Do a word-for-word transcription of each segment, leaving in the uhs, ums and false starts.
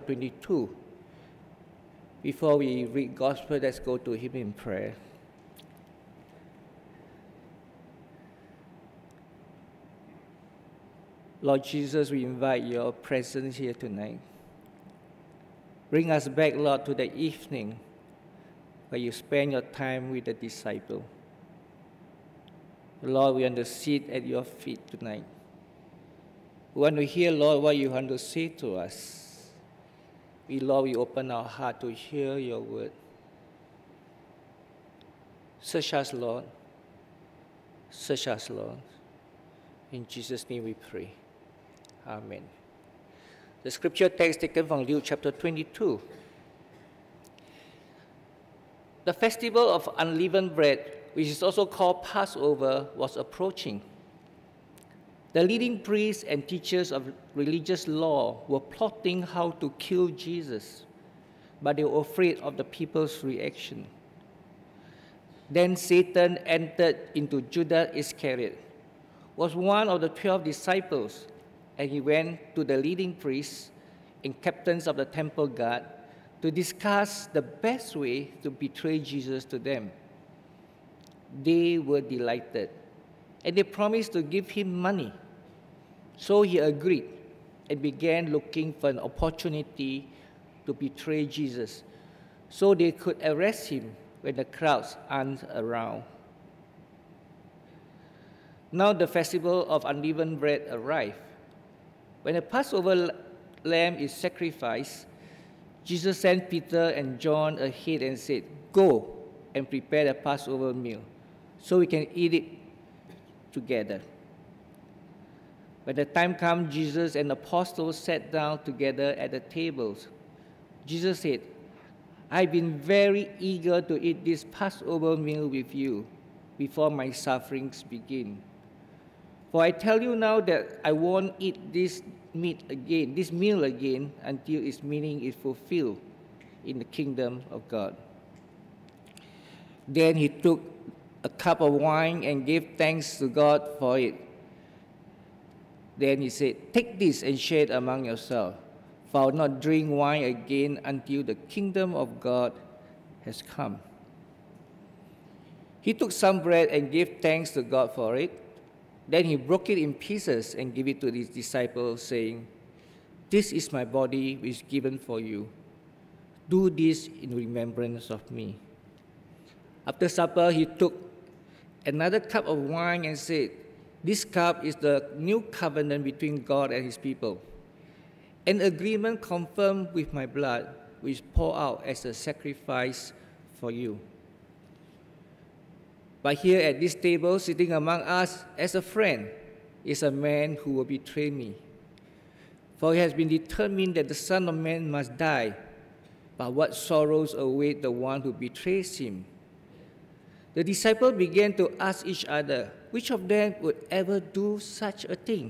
twenty-two. Before we read Gospel, let's go to Him in prayer. Lord Jesus, we invite your presence here tonight. Bring us back, Lord, to the evening where you spend your time with the disciple. Lord, we want to sit at your feet tonight. We want to hear, Lord, what you want to say to us. We, Lord, we open our heart to hear your word. Search us, Lord. Search us, Lord. In Jesus' name we pray. Amen. The scripture text taken from Luke chapter twenty-two. The festival of unleavened bread, which is also called Passover, was approaching. The leading priests and teachers of religious law were plotting how to kill Jesus, but they were afraid of the people's reaction. Then Satan entered into Judas Iscariot, was one of the twelve disciples, and he went to the leading priests and captains of the temple guard to discuss the best way to betray Jesus to them. They were delighted, and they promised to give him money. So he agreed and began looking for an opportunity to betray Jesus, so they could arrest him when the crowds aren't around. Now the festival of unleavened bread arrived. When a Passover lamb is sacrificed, Jesus sent Peter and John ahead and said, "Go and prepare the Passover meal, so we can eat it together." When the time came, Jesus and the apostles sat down together at the tables. Jesus said, "I've been very eager to eat this Passover meal with you before my sufferings begin. For I tell you now that I won't eat this meat again, this meal again, until its meaning is fulfilled in the kingdom of God." Then he took a cup of wine and gave thanks to God for it. Then he said, "Take this and share it among yourselves, for I will not drink wine again until the kingdom of God has come." He took some bread and gave thanks to God for it. Then he broke it in pieces and gave it to his disciples, saying, "This is my body which is given for you. Do this in remembrance of me." After supper, he took another cup of wine and said, "This cup is the new covenant between God and his people, an agreement confirmed with my blood, which is poured out as a sacrifice for you. But here at this table, sitting among us as a friend, is a man who will betray me. For it has been determined that the Son of Man must die, but what sorrows await the one who betrays him?" The disciples began to ask each other, which of them would ever do such a thing?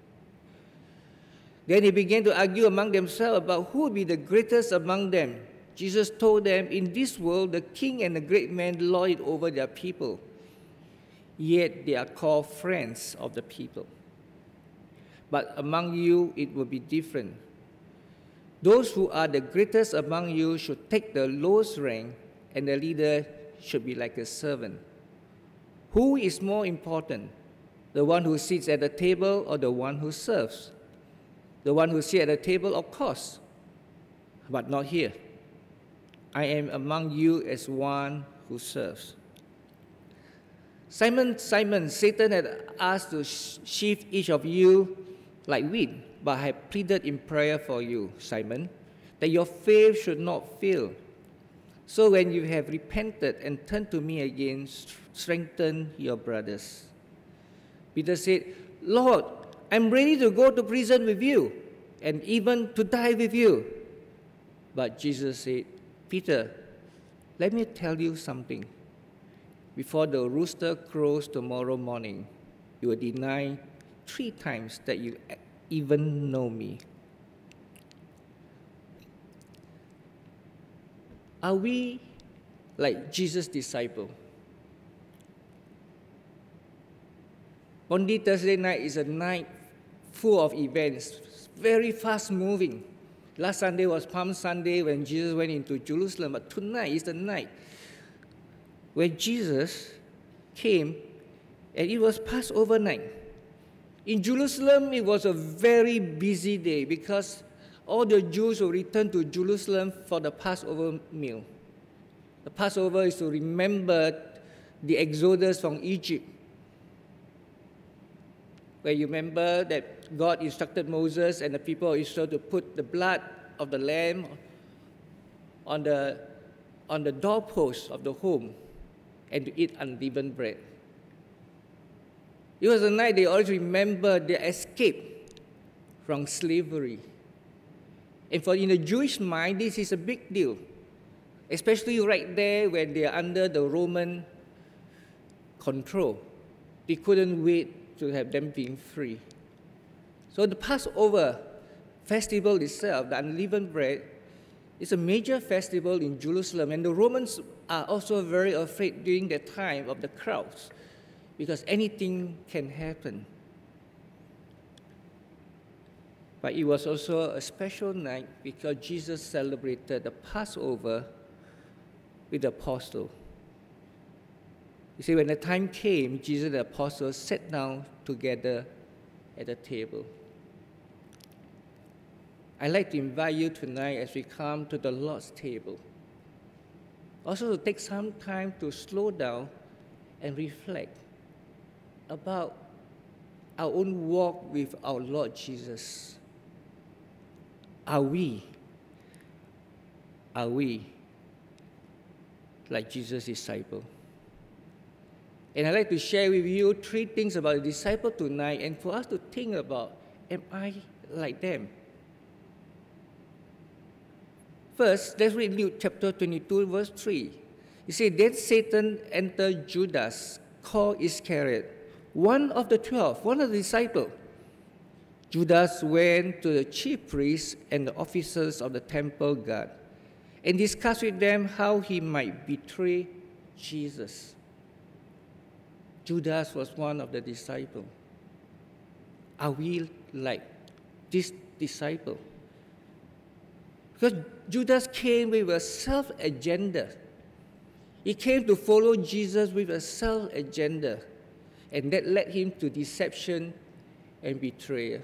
Then they began to argue among themselves about who would be the greatest among them. Jesus told them, "In this world, the king and the great man lord it over their people, yet they are called friends of the people. But among you, it will be different. Those who are the greatest among you should take the lowest rank, and the leader should be like a servant. Who is more important, the one who sits at the table or the one who serves? The one who sits at the table, of course, but not here. I am among you as one who serves." Simon, Simon, Satan had asked to shift each of you like wheat, but I have pleaded in prayer for you, Simon, that your faith should not fail. So when you have repented and turned to me again, strengthen your brothers. Peter said, "Lord, I'm ready to go to prison with you, and even to die with you." But Jesus said, "Peter, let me tell you something. Before the rooster crows tomorrow morning, you will deny three times that you even know me." Are we like Jesus' disciple? Monday, Thursday night is a night full of events, very fast moving. Last Sunday was Palm Sunday when Jesus went into Jerusalem, but tonight is the night when Jesus came, and it was Passover night. In Jerusalem, it was a very busy day because all the Jews will return to Jerusalem for the Passover meal. The Passover is to remember the exodus from Egypt, where you remember that God instructed Moses and the people of Israel to put the blood of the lamb on the, on the doorpost of the home and to eat unleavened bread. It was a night they always remember their escape from slavery. And for in the Jewish mind, this is a big deal, especially right there when they are under the Roman control. They couldn't wait to have them being free. So the Passover festival itself, the unleavened bread, is a major festival in Jerusalem, and the Romans are also very afraid during the time of the crowds, because anything can happen. But it was also a special night because Jesus celebrated the Passover with the apostles. You see, when the time came, Jesus and the apostles sat down together at the table. I'd like to invite you tonight as we come to the Lord's table, also to take some time to slow down and reflect about our own walk with our Lord Jesus. Are we, are we like Jesus' disciple? And I'd like to share with you three things about the disciple tonight, and for us to think about, am I like them? First, let's read Luke chapter twenty-two, verse three. You see, then Satan entered Judas, called Iscariot, one of the twelve, one of the disciples. Judas went to the chief priests and the officers of the temple guard and discussed with them how he might betray Jesus. Judas was one of the disciples. Are we like this disciple? Because Judas came with a self-agenda. He came to follow Jesus with a self-agenda, and that led him to deception and betrayal.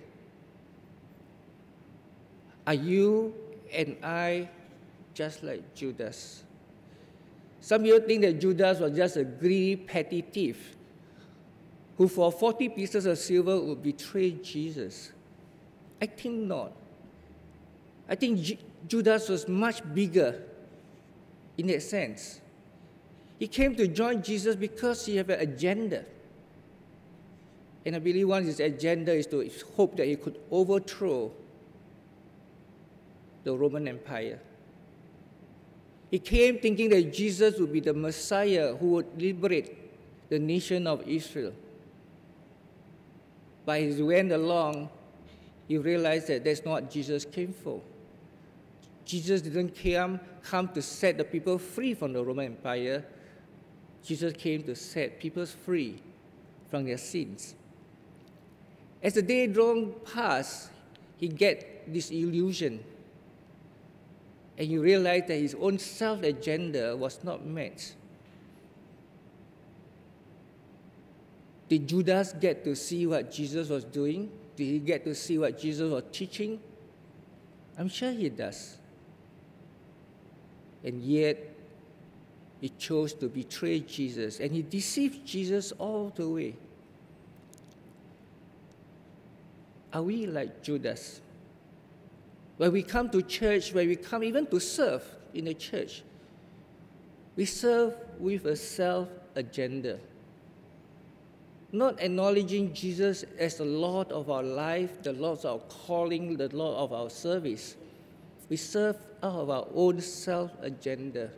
Are you and I just like Judas? Some people think that Judas was just a greedy, petty thief who for forty pieces of silver would betray Jesus. I think not. I think J- Judas was much bigger in that sense. He came to join Jesus because he had an agenda. And I believe one of his agenda is to hope that he could overthrow the Roman Empire. He came thinking that Jesus would be the Messiah who would liberate the nation of Israel. But as he went along, he realized that that's not what Jesus came for. Jesus didn't come, come to set the people free from the Roman Empire. Jesus came to set people free from their sins. As the day drawn past, he get this illusion. And he realized that his own self-agenda was not met. Did Judas get to see what Jesus was doing? Did he get to see what Jesus was teaching? I'm sure he does. And yet, he chose to betray Jesus, and he deceived Jesus all the way. Are we like Judas? When we come to church, when we come even to serve in the church, we serve with a self-agenda, not acknowledging Jesus as the Lord of our life, the Lord of our calling, the Lord of our service. We serve out of our own self-agenda.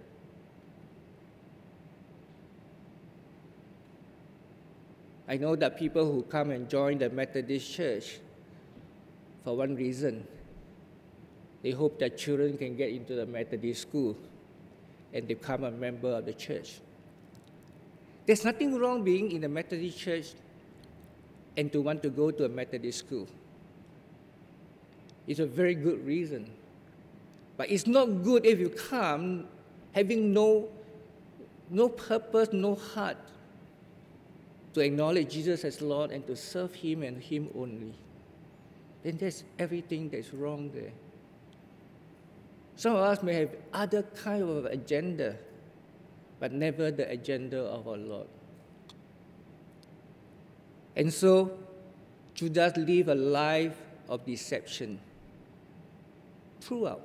I know that people who come and join the Methodist Church, for one reason, they hope that children can get into the Methodist school and become a member of the church. There's nothing wrong being in the Methodist Church and to want to go to a Methodist school. It's a very good reason. But it's not good if you come having no, no purpose, no heart to acknowledge Jesus as Lord and to serve Him and Him only. Then there's everything that's wrong there. Some of us may have other kind of agenda, but never the agenda of our Lord. And so, Judas lived a life of deception throughout.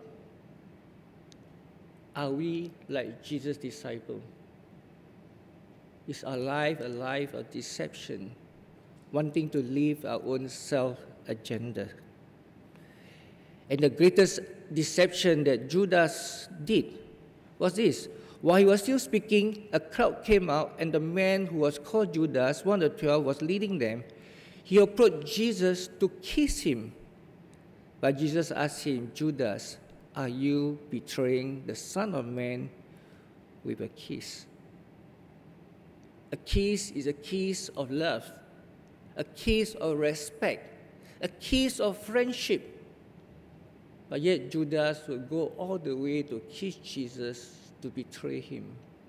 Are we like Jesus' disciple? Is our life a life of deception, wanting to live our own self-agenda? And the greatest deception that Judas did was this. While he was still speaking, a crowd came out, and the man who was called Judas, one of the twelve, was leading them. He approached Jesus to kiss him. But Jesus asked him, Judas, are you betraying the Son of Man with a kiss? A kiss is a kiss of love, a kiss of respect, a kiss of friendship. But yet Judas would go all the way to kiss Jesus to betray him.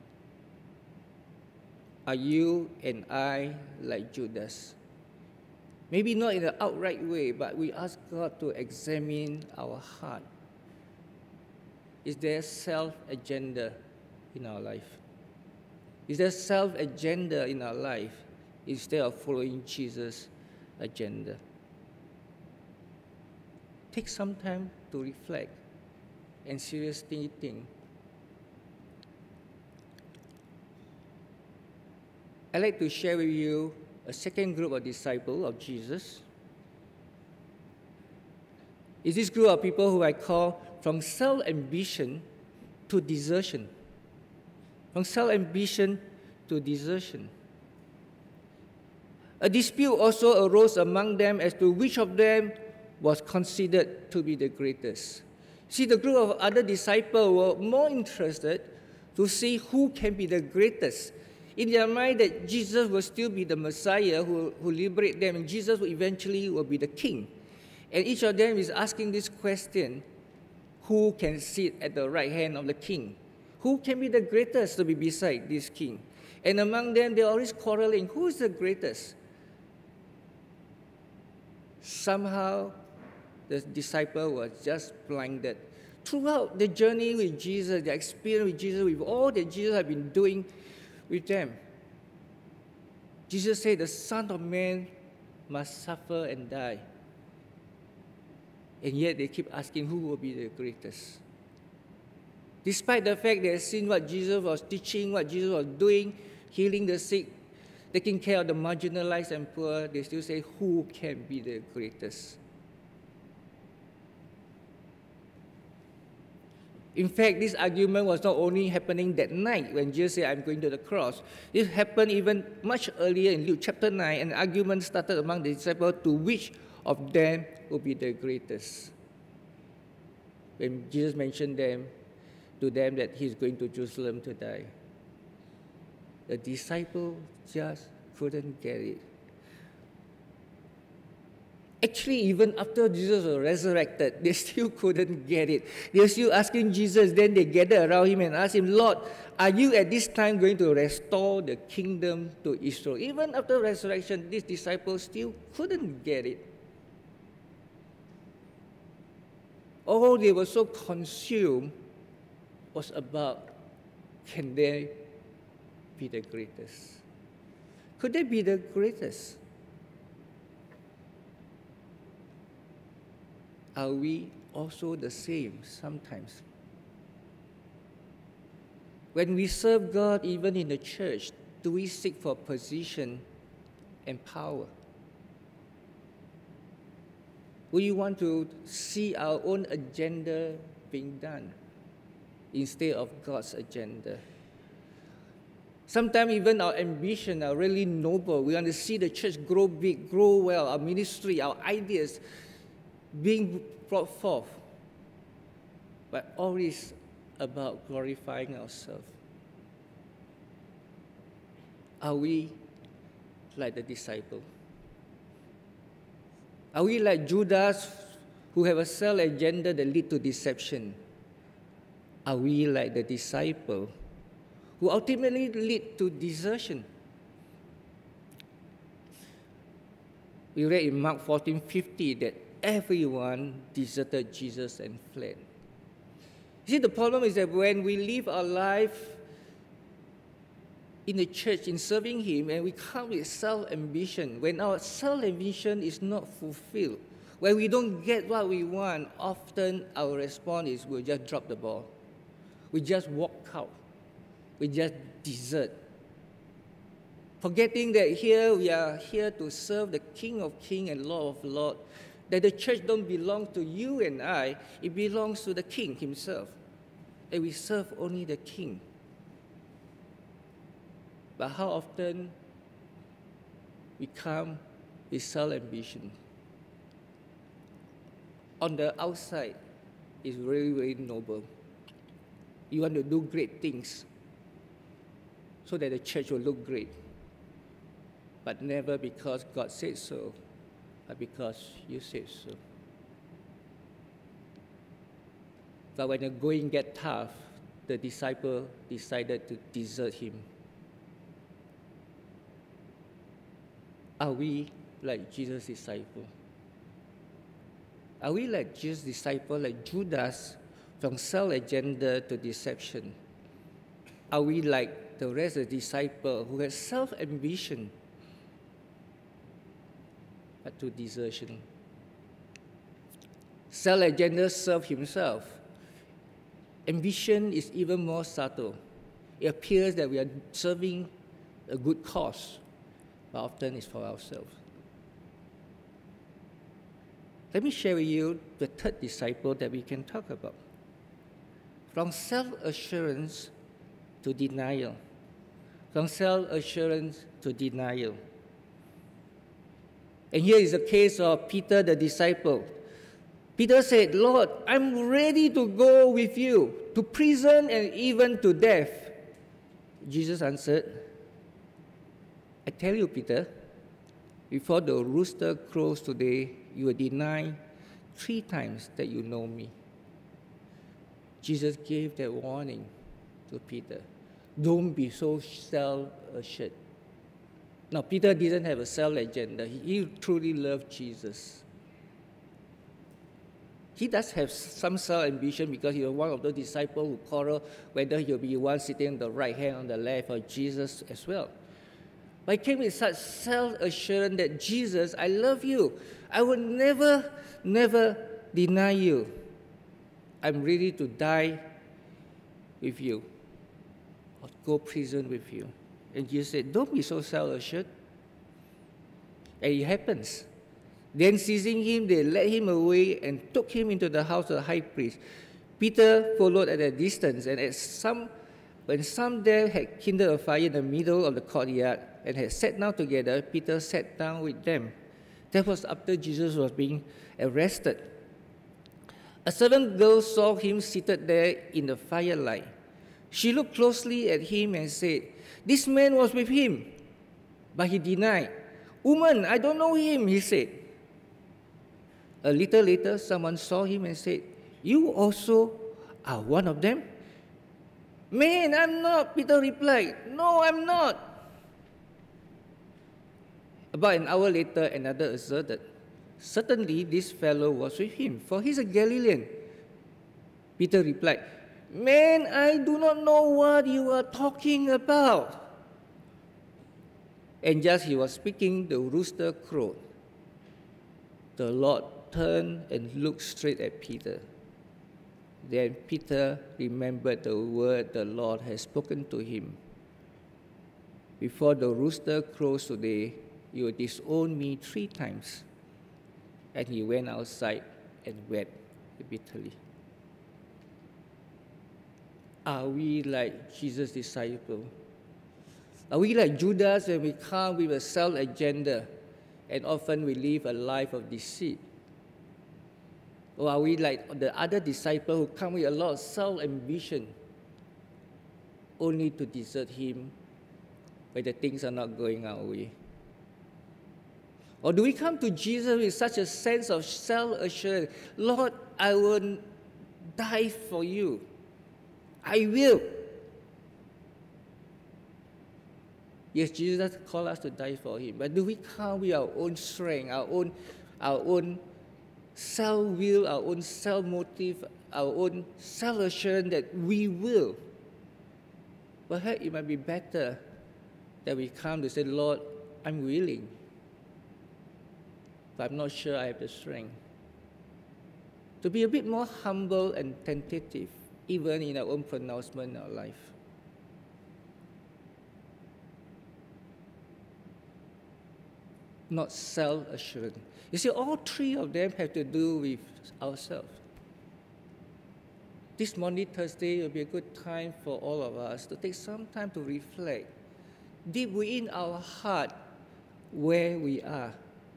Are you and I like Judas? Maybe not in an outright way, but we ask God to examine our heart. Is there self-agenda in our life? Is there self-agenda in our life instead of following Jesus' agenda? Take some time to reflect and seriously think. I'd like to share with you a second group of disciples of Jesus. It's this group of people who I call from self-ambition to desertion. From self-ambition to desertion. A dispute also arose among them as to which of them was considered to be the greatest. See, the group of other disciples were more interested to see who can be the greatest. In their mind that Jesus will still be the Messiah who will liberate them, and Jesus will eventually will be the king. And each of them is asking this question, who can sit at the right hand of the king? Who can be the greatest to be beside this king? And among them, they're always quarreling, who is the greatest? Somehow, the disciple was just blinded. Throughout the journey with Jesus, the experience with Jesus, with all that Jesus had been doing with them, Jesus said, the Son of Man must suffer and die. And yet they keep asking who will be the greatest. Despite the fact they had seen what Jesus was teaching, what Jesus was doing, healing the sick, taking care of the marginalized and poor, they still say, who can be the greatest? In fact, this argument was not only happening that night when Jesus said, I'm going to the cross. It happened even much earlier in Luke chapter nine, and an argument started among the disciples to which of them will be the greatest. When Jesus mentioned them, to them that he's going to Jerusalem to die. The disciples just couldn't get it. Actually, even after Jesus was resurrected, they still couldn't get it. They were still asking Jesus. Then they gathered around him and asked him, Lord, are you at this time going to restore the kingdom to Israel? Even after resurrection, these disciples still couldn't get it. All they were so consumed was about, can they be the greatest? Could they be the greatest? Are we also the same sometimes? When we serve God, even in the church, do we seek for position and power? We want to see our own agenda being done instead of God's agenda. Sometimes even our ambition are really noble. We want to see the church grow big, grow well, our ministry, our ideas being brought forth. But always about glorifying ourselves. Are we like the disciple? Are we like Judas, who have a self agenda that lead to deception? Are we like the disciple who ultimately lead to desertion? We read in Mark fourteen fifty that everyone deserted Jesus and fled. You see, the problem is that when we live our life in the church, in serving Him, and we come with self-ambition, when our self-ambition is not fulfilled, when we don't get what we want, often our response is we'll just drop the ball. We just walk out. We just desert. Forgetting that here we are here to serve the King of Kings and Lord of Lords, that the church don't belong to you and I, it belongs to the King Himself. And we serve only the King. But how often we come with self-ambition? On the outside, it's very, very noble. You want to do great things so that the church will look great. But never because God said so, but because you said so. But when the going gets tough, the disciple decided to desert Him. Are we like Jesus' disciple? Are we like Jesus' disciple, like Judas, from self-agenda to deception? Are we like the rest of the disciples who has self-ambition but to desertion? Self-agenda serves himself. Ambition is even more subtle. It appears that we are serving a good cause, but often it's for ourselves. Let me share with you the third disciple that we can talk about. From self-assurance to denial. From self-assurance to denial. And here is the case of Peter the disciple. Peter said, "Lord, I'm ready to go with you to prison and even to death." Jesus answered, "I tell you, Peter, before the rooster crows today, you will deny three times that you know me." Jesus gave that warning to Peter. Don't be so self-assured. Now, Peter didn't have a self-agenda. He truly loved Jesus. He does have some self-ambition because he was one of the disciples who quarreled whether he'll be one sitting on the right hand or on the left of Jesus as well. But he came with such self-assurance that, Jesus, I love you. I will never, never deny you. I'm ready to die with you or go prison with you. And Jesus said, don't be so self-assured. And it happens. Then seizing him, they led him away and took him into the house of the high priest. Peter followed at a distance, and at some, when some there had kindled a fire in the middle of the courtyard and had sat down together, Peter sat down with them. That was after Jesus was being arrested. A servant girl saw him seated there in the firelight. She looked closely at him and said, "This man was with him." But he denied. "Woman, I don't know him," he said. A little later, someone saw him and said, "You also are one of them?" "Man, I'm not," Peter replied. "No, I'm not." About an hour later, another asserted, "Certainly this fellow was with him, for he's a Galilean." Peter replied, "Man, I do not know what you are talking about." And just as he was speaking, the rooster crowed. The Lord turned and looked straight at Peter. Then Peter remembered the word the Lord had spoken to him. "Before the rooster crows today, you will disown me three times." And he went outside and wept bitterly. Are we like Jesus' disciple? Are we like Judas when we come with a self-agenda and often we live a life of deceit? Or are we like the other disciples who come with a lot of self-ambition only to desert him when the things are not going our way? Or do we come to Jesus with such a sense of self-assurance? "Lord, I will die for you. I will. Yes, Jesus called us to die for him. But do we count with our own strength, our own, our own self-will, our own self-motive, our own self-assurance that we will? Perhaps it might be better that we come to say, Lord, I'm willing, but I'm not sure I have the strength. To be a bit more humble and tentative, even in our own pronouncement in our life. Not self-assurance. You see, all three of them have to do with ourselves. This Monday, Thursday will be a good time for all of us to take some time to reflect deep within our heart where we are.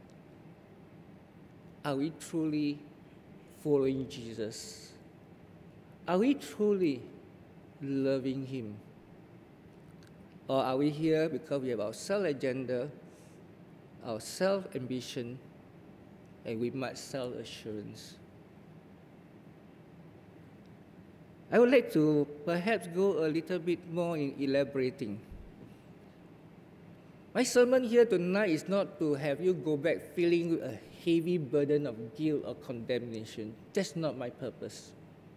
Are we truly following Jesus? Are we truly loving him? Or are we here because we have our self-agenda, our self-ambition, and we much self-assurance? I would like to perhaps go a little bit more in elaborating. My sermon here tonight is not to have you go back feeling a heavy burden of guilt or condemnation. That's not my purpose.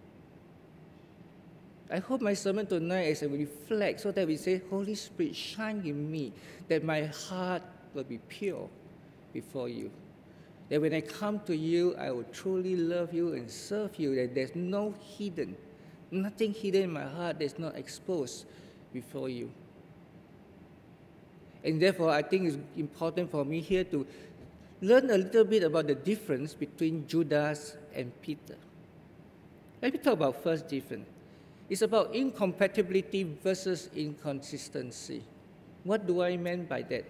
I hope my sermon tonight is a reflect so that we say, Holy Spirit, shine in me, that my heart will be pure before you. That when I come to you, I will truly love you and serve you, that there's no hidden, nothing hidden in my heart that's not exposed before you. And therefore, I think it's important for me here to learn a little bit about the difference between Judas and Peter. Let me talk about first difference. It's about incompatibility versus inconsistency. What do I mean by that?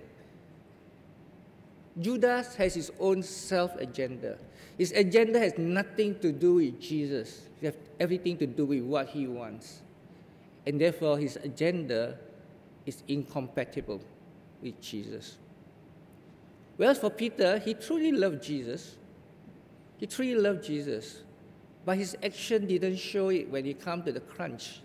Judas has his own self-agenda. His agenda has nothing to do with Jesus. It has everything to do with what he wants. And therefore, his agenda is incompatible with Jesus. Whereas for Peter, he truly loved Jesus. He truly loved Jesus. But his action didn't show it when it came to the crunch.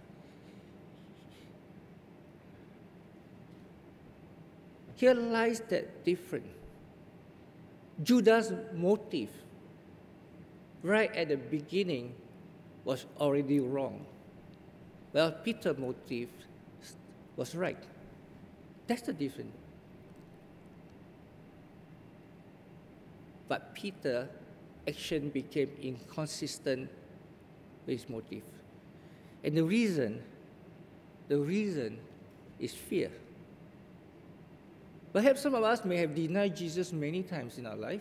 Here lies that difference. Judas' motive, right at the beginning, was already wrong. Well, Peter's motive was right. That's the difference. But Peter's action became inconsistent with his motive. And the reason, the reason is fear. Perhaps some of us may have denied Jesus many times in our life.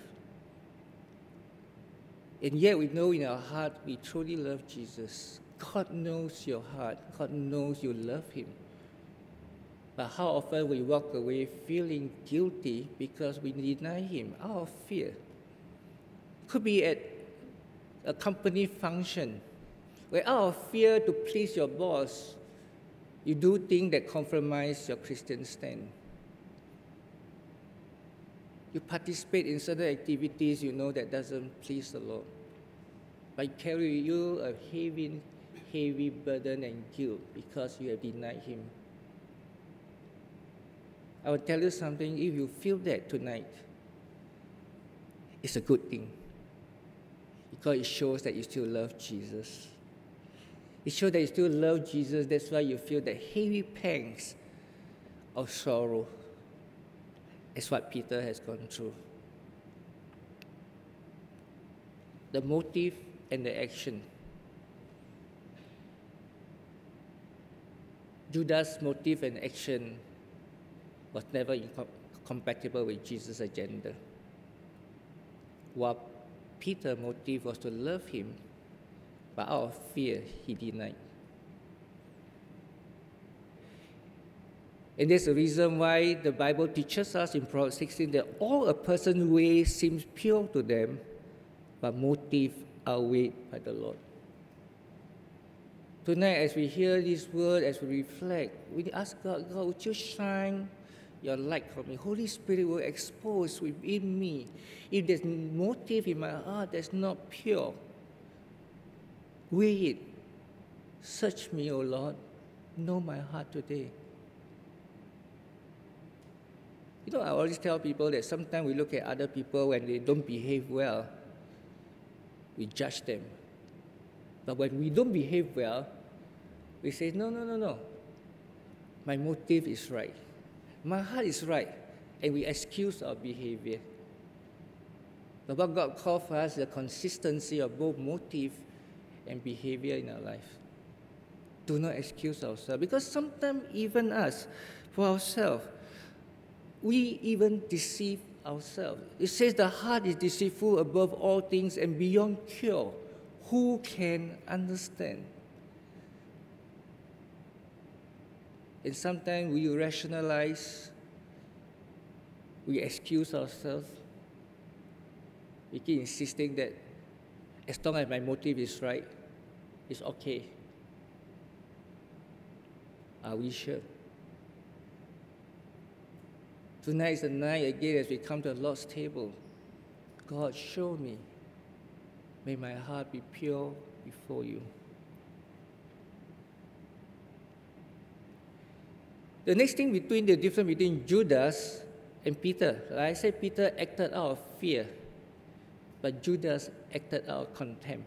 And yet we know in our heart we truly love Jesus. God knows your heart. God knows you love him. But how often we walk away feeling guilty because we deny him out of fear. Could be at a company function where out of fear to please your boss, you do things that compromise your Christian stand. You participate in certain activities you know that doesn't please the Lord. But carry you a heavy, heavy burden and guilt because you have denied him. I will tell you something, if you feel that tonight, it's a good thing. Because it shows that you still love Jesus. It shows that you still love Jesus, that's why you feel the heavy pangs of sorrow. It's what Peter has gone through. The motive and the action. Judas' motive and action was never compatible with Jesus' agenda. While Peter's motive was to love him, but out of fear, he denied. And that's the reason why the Bible teaches us in Proverbs sixteen that all a person's way seems pure to them, but motive are weighed by the Lord. Tonight, as we hear this word, as we reflect, we ask God, God, would you shine your light from me? Holy Spirit will expose within me. If there's motive in my heart that's not pure, weigh it Search me, O Lord, know my heart today. You know, I always tell people that sometimes we look at other people when they don't behave well, we judge them. But when we don't behave well, we say, no, no, no, no. My motive is right. My heart is right. And we excuse our behavior. But what God called for us is the consistency of both motive and behavior in our life. Do not excuse ourselves. Because sometimes even us, for ourselves, we even deceive ourselves. It says the heart is deceitful above all things and beyond cure. Who can understand? And sometimes we rationalize, we excuse ourselves. We keep insisting that as long as my motive is right, it's okay. Are we sure? Tonight is the night again as we come to the Lord's table. God, show me. May my heart be pure before you. The next thing between the difference between Judas and Peter, like I said, Peter acted out of fear, but Judas acted out of contempt.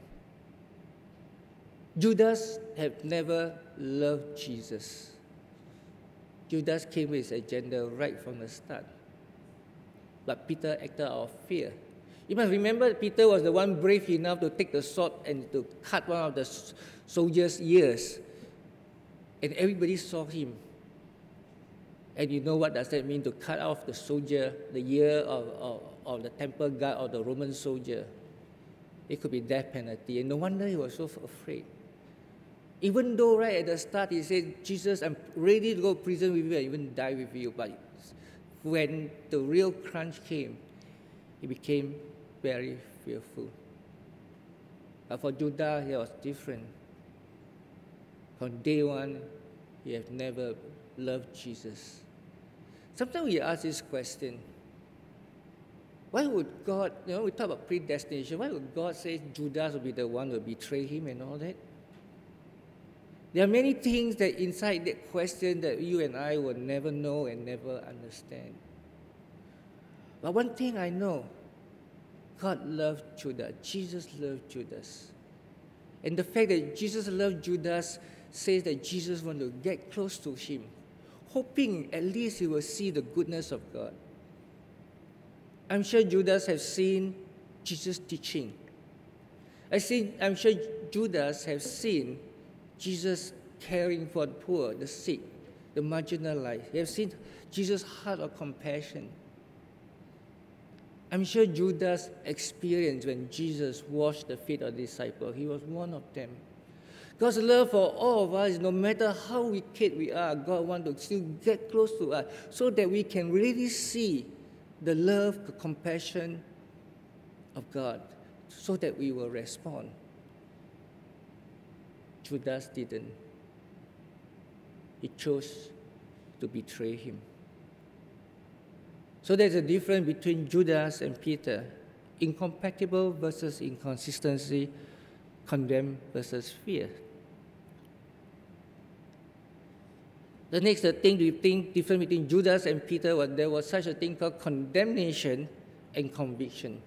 Judas had never loved Jesus. Judas came with his agenda right from the start. But Peter acted out of fear. You must remember Peter was the one brave enough to take the sword and to cut one of the soldiers' ears. And everybody saw him. And you know what does that mean, to cut off the soldier, the ear of, of, of the temple guard or the Roman soldier? It could be death penalty. And no wonder he was so afraid. Even though right at the start he said, Jesus, I'm ready to go to prison with you, I even die with you. But when the real crunch came, he became very fearful. But for Judah, he was different. From day one, he had never loved Jesus. Sometimes we ask this question, why would God, you know, we talk about predestination, why would God say Judas will be the one who will betray him and all that? There are many things that inside that question that you and I will never know and never understand. But one thing I know, God loved Judas. Jesus loved Judas. And the fact that Jesus loved Judas says that Jesus wanted to get close to him, hoping at least he will see the goodness of God. I'm sure Judas has seen Jesus' teaching. I see, I'm sure Judas has seen Jesus caring for the poor, the sick, the marginalized. He has seen Jesus' heart of compassion. I'm sure Judas experienced when Jesus washed the feet of the disciples. He was one of them. God's love for all of us, no matter how wicked we are, God wants to still get close to us so that we can really see the love, the compassion of God, so that we will respond. Judas didn't. He chose to betray him. So there's a difference between Judas and Peter. Incompatible versus inconsistency, condemn versus fear. The next thing we think different between Judas and Peter was there was such a thing called condemnation and conviction.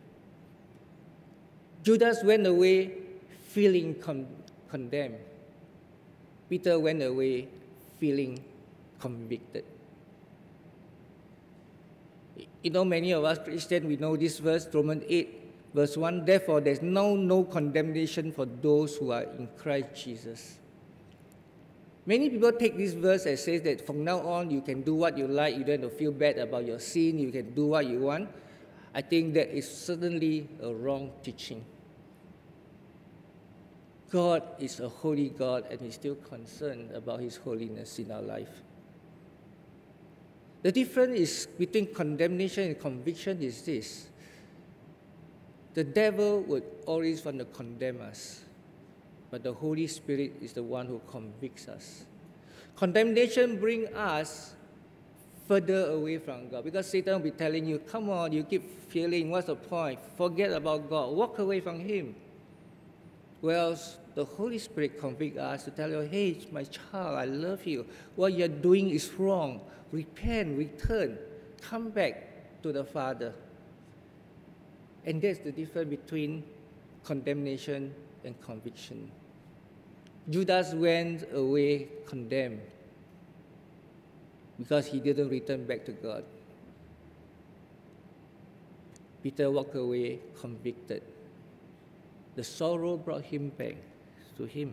Judas went away feeling con- condemned. Peter went away feeling convicted. You know, many of us Christians, we know this verse, Romans eight, verse one, therefore there's no, no condemnation for those who are in Christ Jesus. Many people take this verse and say that from now on you can do what you like, you don't have to feel bad about your sin, you can do what you want. I think that is certainly a wrong teaching. God is a holy God and He's still concerned about His holiness in our life. The difference is between condemnation and conviction is this. The devil would always want to condemn us, but the Holy Spirit is the one who convicts us. Condemnation brings us further away from God because Satan will be telling you, come on, you keep feeling, what's the point? Forget about God, walk away from Him. Well, the Holy Spirit convict us to tell you, hey, my child, I love you. What you're doing is wrong. Repent, return, come back to the Father. And that's the difference between condemnation and conviction. Judas went away condemned because he didn't return back to God. Peter walked away convicted. The sorrow brought him back to him.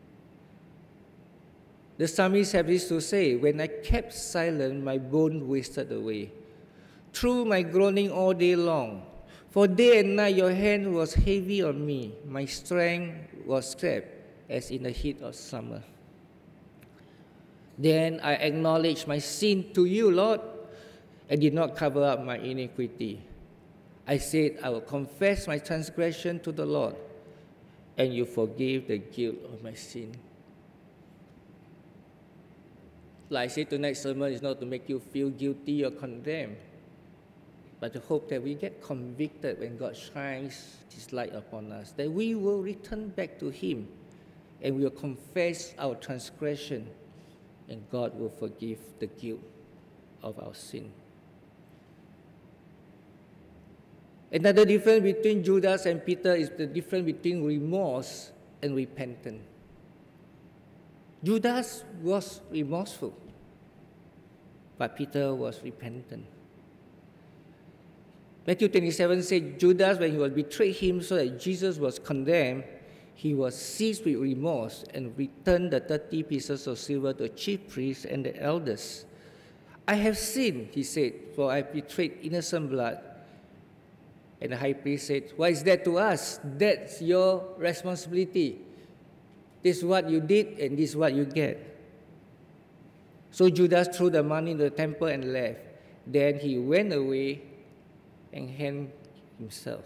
The psalmist have this to say, when I kept silent, my bone wasted away. Through my groaning all day long, for day and night your hand was heavy on me. My strength was scattered as in the heat of summer. Then I acknowledged my sin to you, Lord, and did not cover up my iniquity. I said, I will confess my transgression to the Lord, and you forgave the guilt of my sin. Like I said, tonight's sermon is not to make you feel guilty or condemned, but to hope that we get convicted when God shines His light upon us, that we will return back to Him, and we will confess our transgression, and God will forgive the guilt of our sin. Another difference between Judas and Peter is the difference between remorse and repentance. Judas was remorseful, but Peter was repentant. Matthew twenty-seven said, Judas, when he was betrayed him so that Jesus was condemned, he was seized with remorse and returned the thirty pieces of silver to the chief priests and the elders. I have sinned, he said, for I betrayed innocent blood. And the high priest said, what is that to us? That's your responsibility. This is what you did, and this is what you get. So Judas threw the money into the temple and left. Then he went away and hanged himself.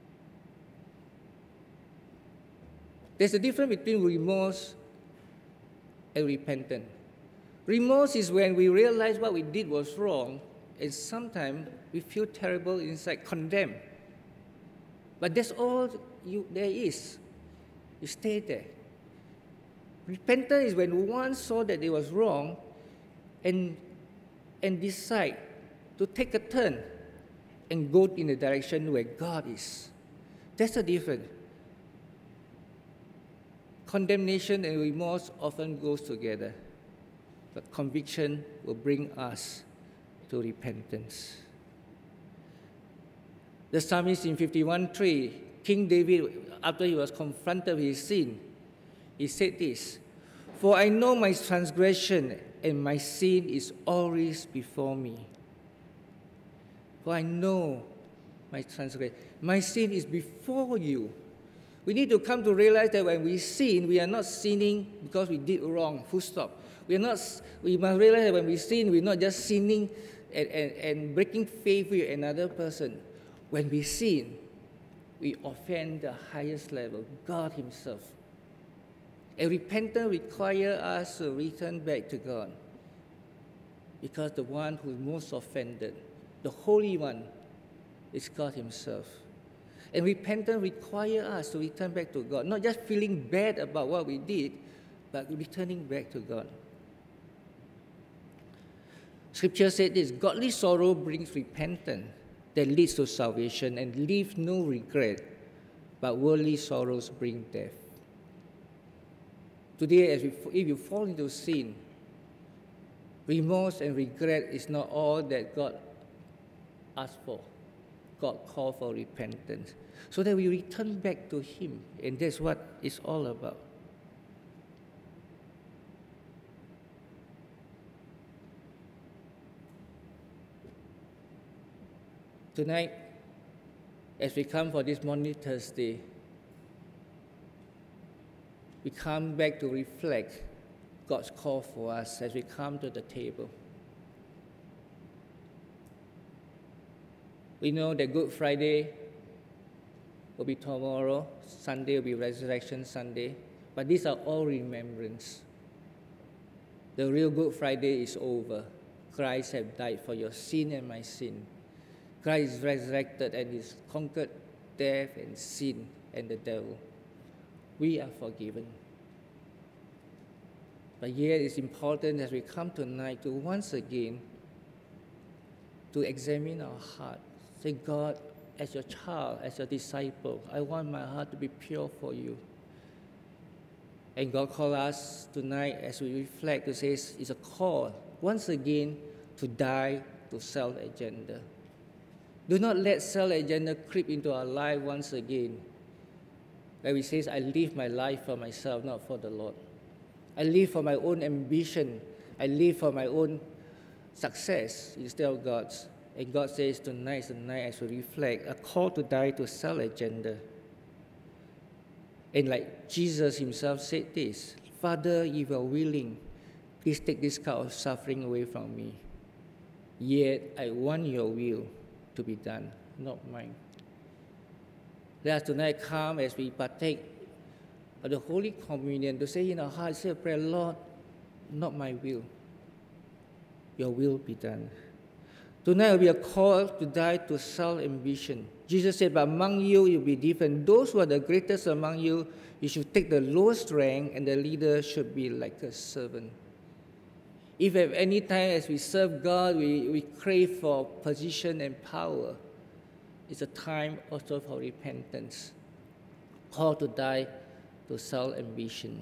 There's a difference between remorse and repentance. Remorse is when we realize what we did was wrong, and sometimes we feel terrible inside, condemned. But that's all you, there is. You stay there. Repentance is when one saw that it was wrong and, and decide to take a turn and go in the direction where God is. That's the difference. Condemnation and remorse often goes together, but conviction will bring us to repentance. The psalmist in fifty-one three, King David, after he was confronted with his sin, he said this, for I know my transgression and my sin is always before me. For I know my transgression. My sin is before you. We need to come to realize that when we sin, we are not sinning because we did wrong, full stop. We, are not, we must realize that when we sin, we're not just sinning and, and, and breaking faith with another person. When we sin, we offend the highest level, God Himself. And repentance requires us to return back to God, because the one who is most offended, the Holy One, is God Himself. And repentance requires us to return back to God, not just feeling bad about what we did, but returning back to God. Scripture said this, godly sorrow brings repentance that leads to salvation and leaves no regret, but worldly sorrows bring death. Today, as we, if you fall into sin, remorse and regret is not all that God asked for. God called for repentance, so that we return back to Him, and that's what it's all about. Tonight, as we come for this Maundy Thursday, we come back to reflect God's call for us as we come to the table. We know that Good Friday will be tomorrow, Sunday will be Resurrection Sunday, but these are all remembrance. The real Good Friday is over. Christ has died for your sin and my sin. Christ is resurrected and He's conquered death and sin and the devil. we are forgiven. But yet it's important as we come tonight to once again to examine our heart. Say, God, as your child, as your disciple, I want my heart to be pure for you. And God calls us tonight as we reflect to say it's a call once again to die to self-agenda. Do not let self-agenda creep into our life once again. Where we say, I live my life for myself, not for the Lord. I live for my own ambition. I live for my own success instead of God's. And God says tonight is the night as we reflect, a call to die to self-agenda. And like Jesus himself said this, Father, if you are willing, please take this cup of suffering away from me. Yet I want your will to be done, not mine. Let us tonight come as we partake of the Holy Communion to say in our hearts, say a prayer, Lord, not my will, your will be done. Tonight will be a call to die to self-ambition. Jesus said, but among you, it will be different. Those who are the greatest among you, you should take the lowest rank, and the leader should be like a servant. If at any time as we serve God, we, we crave for position and power, it's a time also for repentance. Call to die to self-ambition.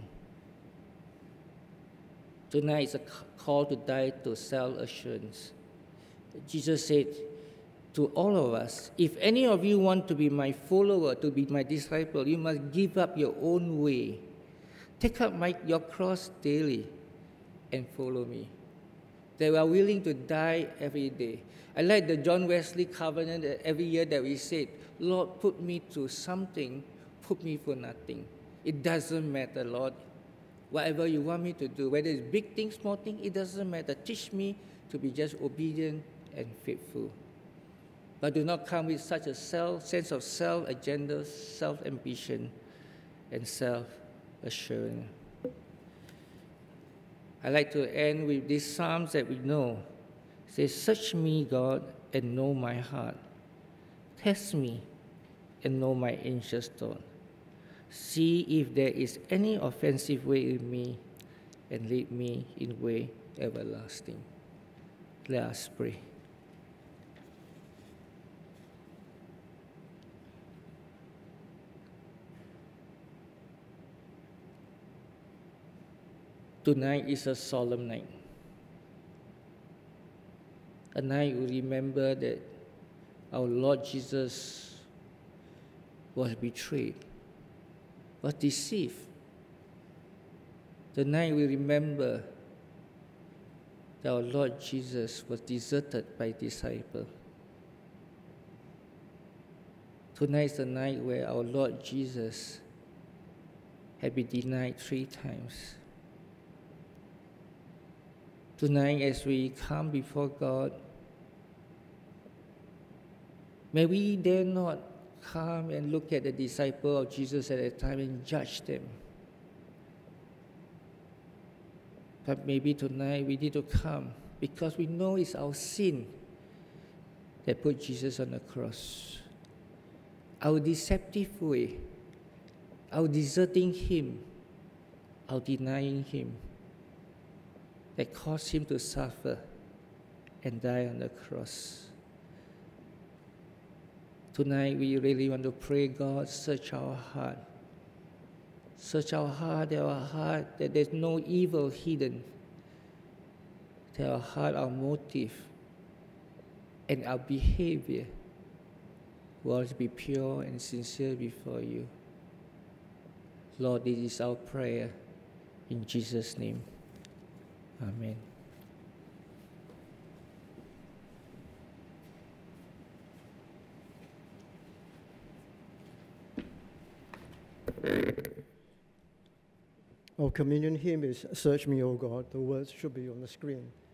Tonight is a call to die to self-assurance. Jesus said to all of us, if any of you want to be my follower, to be my disciple, you must give up your own way. Take up my, your cross daily and follow me. They were willing to die every day. I like the John Wesley covenant that every year that we said, Lord, put me through something, put me for nothing. It doesn't matter, Lord. Whatever you want me to do, whether it's big thing, small thing, it doesn't matter. Teach me to be just obedient and faithful. But do not come with such a self, sense of self-agenda, self-ambition, and self-assurance. I like to end with these psalms that we know. It says, search me, God, and know my heart. Test me and know my anxious thought. See if there is any offensive way in me, and lead me in way everlasting. Let us pray. Tonight is a solemn night. A night we remember that our Lord Jesus was betrayed, was deceived. The night we remember that our Lord Jesus was deserted by disciples. Tonight is the night where our Lord Jesus had been denied three times. Tonight, as we come before God, may we dare not come and look at the disciple of Jesus at that time and judge them. But maybe tonight we need to come because we know it's our sin that put Jesus on the cross. Our deceptive way, our deserting him, our denying him, that caused him to suffer and die on the cross. Tonight we really want to pray, God, search our heart. Search our heart, our heart, that there's no evil hidden. That our heart, our motive, and our behavior will always be pure and sincere before you. Lord, this is our prayer. In Jesus' name. Amen. Our communion hymn is Search Me, O God. The words should be on the screen.